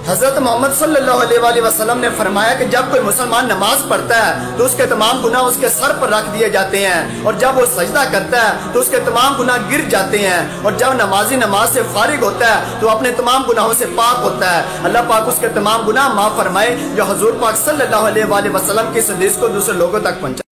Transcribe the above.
हजरत मोहम्मद सल्लल्लाहु अलैहि वसल्लम ने फरमाया कि जब कोई मुसलमान नमाज पढ़ता है तो उसके तमाम गुनाह उसके सर पर रख दिए जाते हैं, और जब वो सजदा करता है तो उसके तमाम गुनाह गिर जाते हैं, और जब नमाजी नमाज से फारिग होता है तो अपने तमाम गुनाहों से पाक होता है। अल्लाह पाक उसके तमाम गुनाह माफ फरमाए जो हुजूर पाक सल्लल्लाहु अलैहि वसल्लम की इस हदीस को दूसरे लोगों तक पहुंचा।